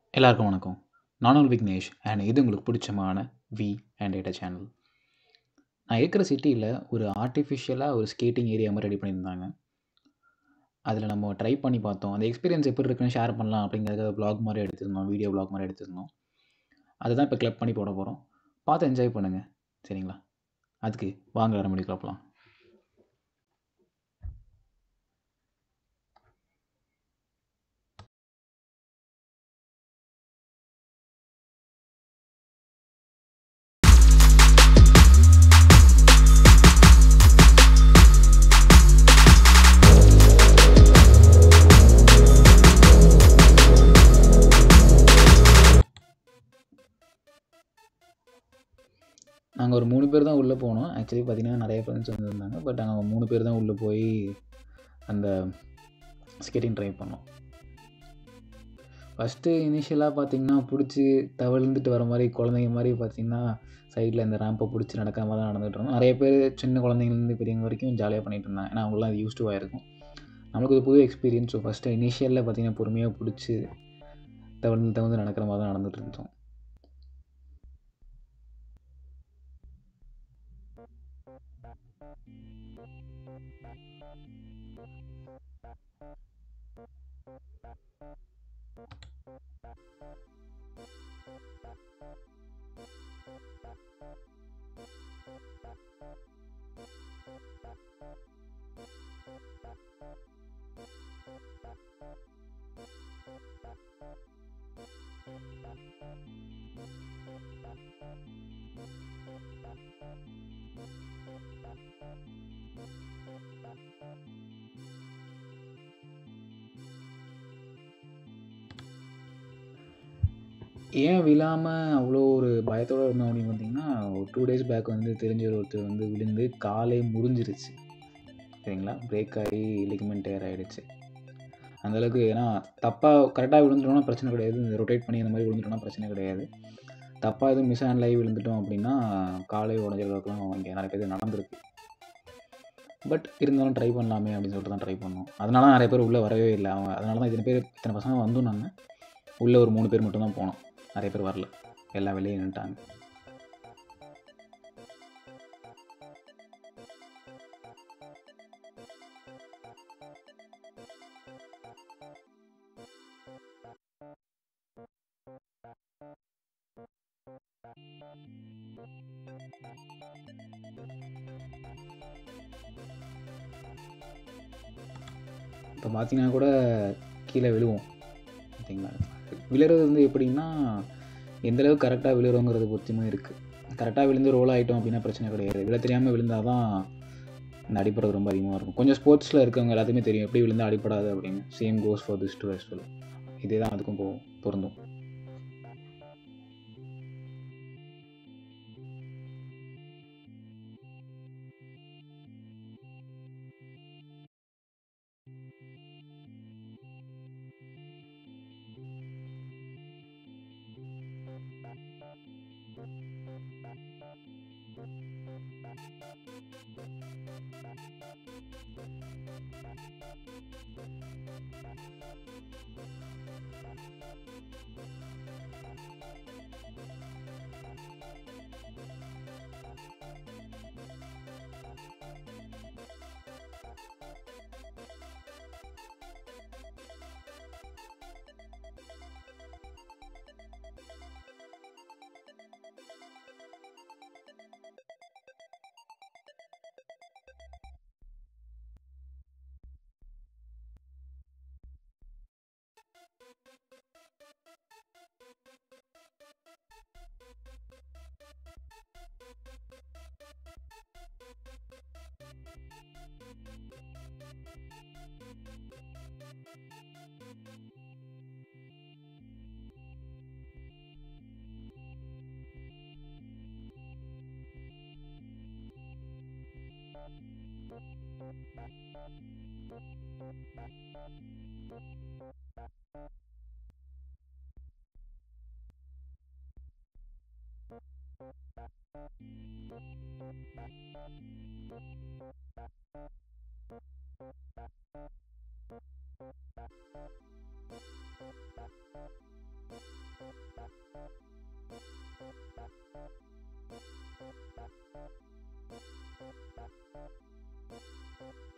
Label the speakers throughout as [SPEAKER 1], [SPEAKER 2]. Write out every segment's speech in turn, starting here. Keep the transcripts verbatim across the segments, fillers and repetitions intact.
[SPEAKER 1] எல்லாருக்கும் வணக்கம். நானும் விக்னேஷ் அண்ட் இது உங்களுக்கு பிடிச்சமான வி அண்ட் டேட்டா சேனல். நான் இருக்கிற சிட்டியில் ஒரு ஆர்டிஃபிஷியலாக ஒரு ஸ்கேட்டிங் ஏரியா மாதிரி ரெடி பண்ணியிருந்தாங்க. அதில் நம்ம ட்ரை பண்ணி பார்த்தோம். அந்த எக்ஸ்பீரியன்ஸ் எப்படி இருக்குன்னு ஷேர் பண்ணலாம் அப்படிங்கிறத வ்ளாக் மாதிரி எடுத்திருந்தோம். வீடியோ வ்ளாக் மாதிரி எடுத்திருந்தோம். அதுதான் இப்போ கிளப் பண்ணி போட போகிறோம். பார்த்து என்ஜாய் பண்ணுங்கள். சரிங்களா? அதுக்கு வாங்க ரெமடி கிளப்லாம். நாங்கள் ஒரு மூணு பேர் தான் உள்ளே போனோம். ஆக்சுவலி பார்த்திங்கன்னா நிறைய ஃப்ரெண்ட்ஸ் வந்துருந்தாங்க. பட் நாங்கள் மூணு பேர் தான் உள்ளே போய் அந்த ஸ்கேட்டிங் ட்ரை பண்ணோம். ஃபஸ்ட்டு இனிஷியலாக பார்த்திங்கன்னா பிடிச்சி தவழ்ந்துட்டு வர மாதிரி குழந்தைங்க மாதிரி பார்த்திங்கன்னா சைடில் இந்த ரேம்பை பிடிச்சி நடக்கிற மாதிரி தான் நடந்துகிட்டு இருந்தோம். நிறைய பேர் சின்ன குழந்தைங்கலேருந்து பெரியவங்க வரைக்கும் ஜாலியாக பண்ணிகிட்டு இருந்தாங்க. ஏன்னா அவங்களாம் அது யூஸ் டு ஆகிருக்கும். நம்மளுக்கு ஒரு புது எக்ஸ்பீரியன்ஸ். ஸோ ஃபஸ்ட்டு இனிஷியலில் பார்த்திங்கன்னா பொறுமையாக பிடிச்சி தவழ்ந்து தவழ்ந்து நடக்கிற மாதிரி தான் நடந்துகிட்டு இருந்தோம். ஏன் விழாமல் அவ்வளோ ஒரு பயத்தோடு இருந்தோம் அப்படின்னு பார்த்தீங்கன்னா, ஒரு டூ டேஸ் பேக் வந்து தெரிஞ்ச ஒருத்தர் வந்து விழுந்து காலே முறிஞ்சிருச்சு. சரிங்களா? பிரேக் ஆகி லிகமெண்ட் டேர் ஆகிடுச்சு. அந்தளவுக்கு ஏன்னா தப்பாக கரெக்டாக விழுந்துட்டோம்னா பிரச்சனை கிடையாது. இந்த ரொட்டேட் பண்ணி அந்த மாதிரி விழுந்துட்டோம்னா பிரச்சனை கிடையாது. தப்பாக எதுவும் மிஸ் ஹேண்டில் ஆகி விழுந்துட்டோம் அப்படின்னா காலை உடஞ்ச அளவுக்குலாம் இங்கே நிறைய பேர் நடந்திருக்கு. பட் இருந்தாலும் ட்ரை பண்ணலாமே அப்படின்னு சொல்லிட்டு தான் ட்ரை பண்ணோம். அதனால தான் நிறைய பேர் உள்ளே வரவே இல்லை. அவங்க அதனால தான் இத்தனை பேர் இத்தனை பசங்க வந்தும் நாங்கள் உள்ளே ஒரு மூணு பேர் மட்டும் தான் போனோம். நிறைய பேர் வரல. எல்லாம் வெளியே நின்றுட்டாங்க. இப்போ பார்த்தீங்கன்னா கூட கீழே விழுவோம். பார்த்தீங்களா? விழுறது வந்து எப்படின்னா எந்தளவுக்கு கரெக்டாக விழுறோங்கிறது பொறுத்துமே இருக்குது. கரெக்டாக விழுந்து ரோல் ஆகிட்டோம் அப்படின்னா பிரச்சனை கிடையாது. விழ தெரியாமல் விழுந்தால் தான் இந்த அடிப்படை ரொம்ப அதிகமாக இருக்கும். கொஞ்சம் ஸ்போர்ட்ஸில் இருக்கவங்க எல்லாத்துக்குமே தெரியும் எப்படி விழுந்தால் அடிப்படாது அப்படின்னு. Same goes for this too as well. இதே தான் அதுக்கும் போ பொருந்தும்.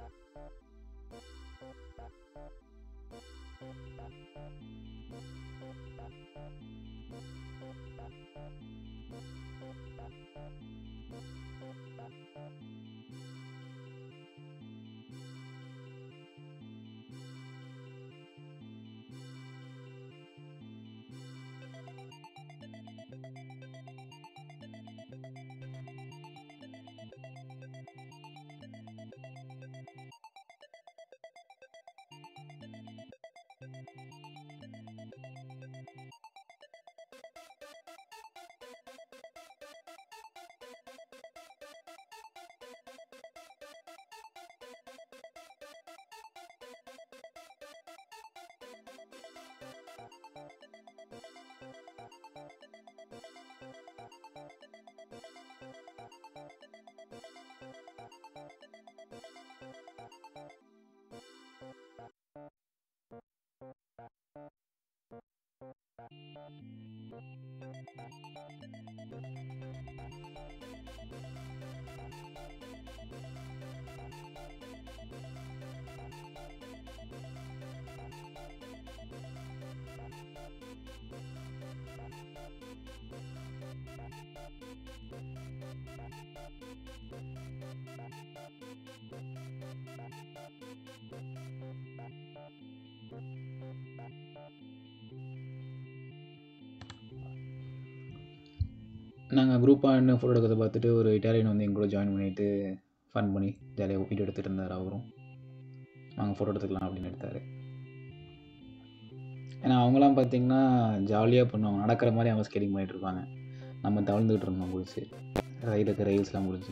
[SPEAKER 1] நாங்கள் குரூப்பாக நின்று ஃபோட்டோ எடுக்கிறத பார்த்துட்டு ஒரு இட்டாலியன் வந்து எங்களோட ஜாயின் பண்ணிவிட்டு ஃபன் பண்ணி ஜாலியாக வீடியோ எடுத்துகிட்டு இருந்தார். அவரும் நாங்கள் ஃபோட்டோ எடுத்துக்கலாம் அப்படின்னு எடுத்தார். ஏன்னா அவங்களாம் பார்த்திங்கன்னா ஜாலியாக பண்ணுவாங்க, நடக்கிற மாதிரி அவங்க ஸ்கேட்டிங் பண்ணிகிட்டு இருப்பாங்க. நம்ம தவழ்ந்துக்கிட்டு இருந்தோம் முடிச்சு ரயிலுக்கு ரயில்ஸ்லாம் முடிச்சு.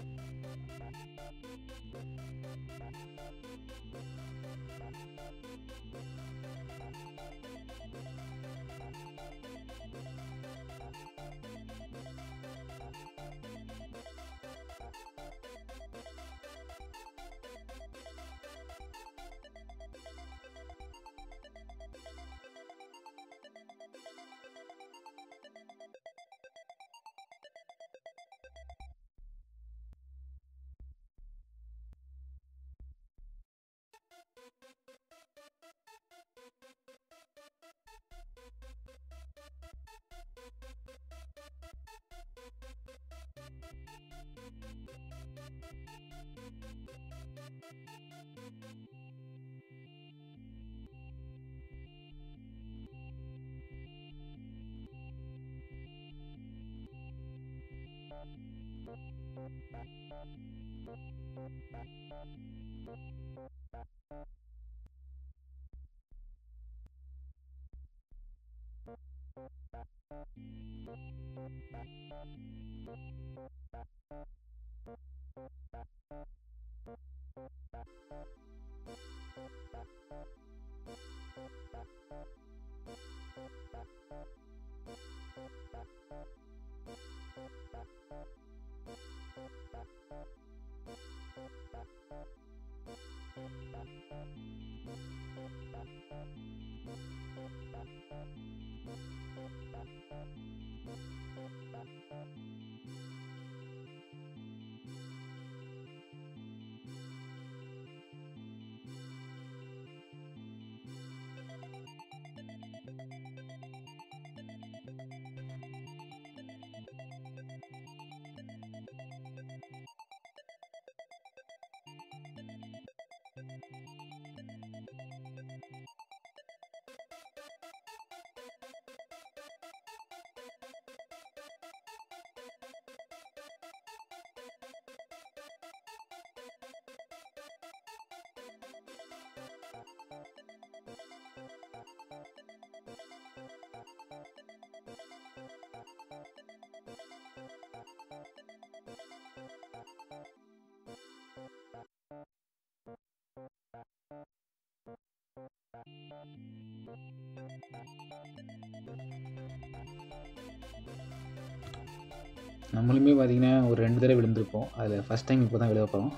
[SPEAKER 1] நம்மளுமே பார்த்திங்கன்னா ஒரு ரெண்டு தடவை விழுந்திருப்போம். அதில் ஃபஸ்ட் டைம் இப்போ தான் விழுக போகிறோம்.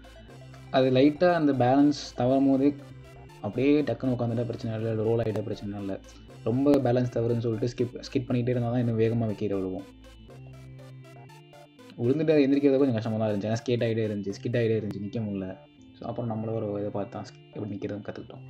[SPEAKER 1] அது லைட்டாக அந்த பேலன்ஸ் தவறும் போதே அப்படியே டக்குன்னு உட்காந்துட்டா பிரச்சனை இல்லை, இல்லை ரோல் ஆகிட்டா பிரச்சனை இல்லை. ரொம்ப பேலன்ஸ் தவறுன்னு சொல்லிட்டு ஸ்கிப் ஸ்கிப் பண்ணிகிட்டே இருந்தால் தான் இன்னும் வேகமாக வைக்கிற விழுவோம். விழுந்துட்டு எந்திரிக்கிறது கொஞ்சம் கஷ்டமாக தான் இருந்துச்சு. ஏன்னா ஸ்கேட் ஆகிட்டே இருந்துச்சு, ஸ்கிட் ஆகிட்டே இருந்துச்சு, நிற்க முடியல. ஸோ ஸோ அப்புறம் நம்மளும் ஒரு இதை பார்த்து தான் எப்படி நிற்கிறதுன்னு கற்றுக்கிட்டோம்.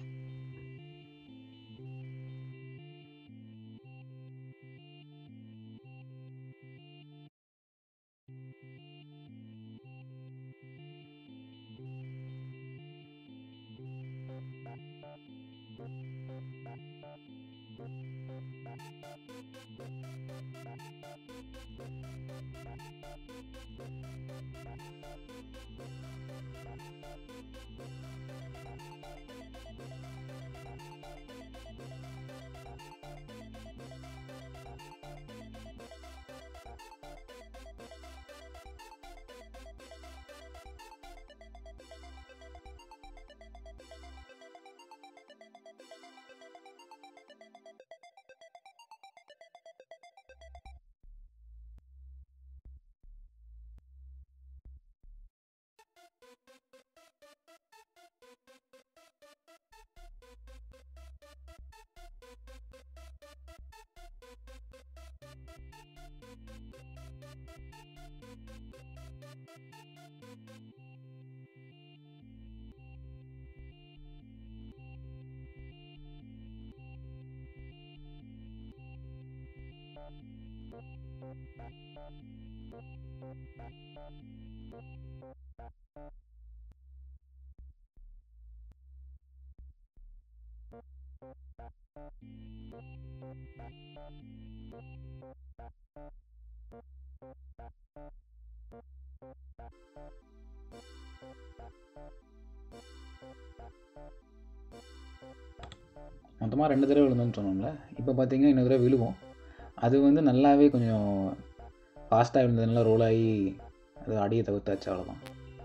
[SPEAKER 1] மொத்தமாக ரெண்டு தடவை விழுந்தோன்னு சொன்னோம்ல. இப்போ பார்த்தீங்கன்னா இன்னொரு தடவை விழுவோம். அது வந்து நல்லாவே கொஞ்சம் ஃபாஸ்ட்டாக விழுந்ததுனால ரோல் ஆகி அது அடியை தவிர்த்தாச்சு. அவ்வளோதான்,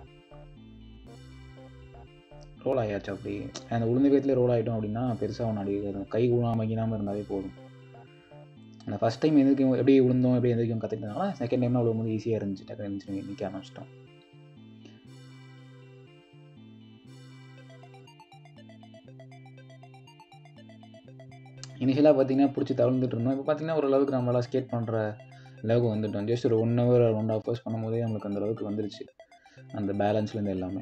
[SPEAKER 1] ரோல் ஆகியாச்சு. அப்படி அந்த உளுந்த வேகத்துலேயே ரோல் ஆகிட்டோம் அப்படின்னா பெருசாக ஒன்று அடி கை கூடாமல் மகிழாமல் இருந்தாலே போதும். அந்த ஃபஸ்ட் டைம் எந்திரிக்கும் எப்படி விழுந்தோம் எப்படி எந்திரிக்கும் கற்றுக்கிட்டதுனால செகண்ட் டைம்னா அவ்வளோ வந்து ஈஸியாக இருந்துச்சு. டக்கு இருந்துச்சு நிற்க ஆரம்பிச்சிட்டோம். இனிஷியலாக பார்த்தீங்கன்னா பிடிச்சி தவிர்த்துட்டு இருந்தோம். இப்போ பார்த்தீங்கன்னா ஓரளவுக்கு நம்மளால் ஸ்கேட் பண்ணுற அளவுக்கு வந்துட்டோம். ஜஸ்ட் ஒரு one hour one half hours பண்ணும்போதே நம்மளுக்கு அந்த அளவுக்கு வந்துருச்சு, அந்த பேலன்ஸ்லேருந்து எல்லாமே.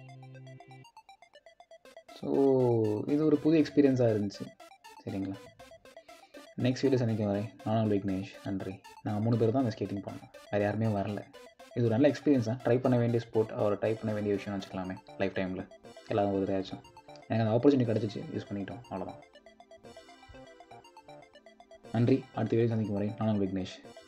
[SPEAKER 1] ஸோ இது ஒரு புது எக்ஸ்பீரியன்ஸாக இருந்துச்சு. சரிங்களா, நெக்ஸ்ட் வீடியோ சந்திக்கும் வரை நானும் விக்னேஷ். நன்றி. நாங்கள் மூணு பேர் தான் அந்த ஸ்கேட்டிங் பண்ணோம், வேறு யாருமே வரல. இது ஒரு நல்ல எக்ஸ்பீரியன்ஸ் தான். ட்ரை பண்ண வேண்டிய ஸ்போர்ட், அவர் ட்ரை பண்ண வேண்டிய விஷயம் வச்சுக்கலாமே லைஃப் டைமில். எல்லாரும் ஒரு தயாரிச்சோம். எனக்கு அந்த ஆப்பர்ச்சுனிட்டி கிடச்சிச்சு, யூஸ் பண்ணிட்டோம். அவ்வளோதான். நன்றி. அடுத்த வீடியோ சந்திக்கும் வரை நானும் விக்னேஷ்.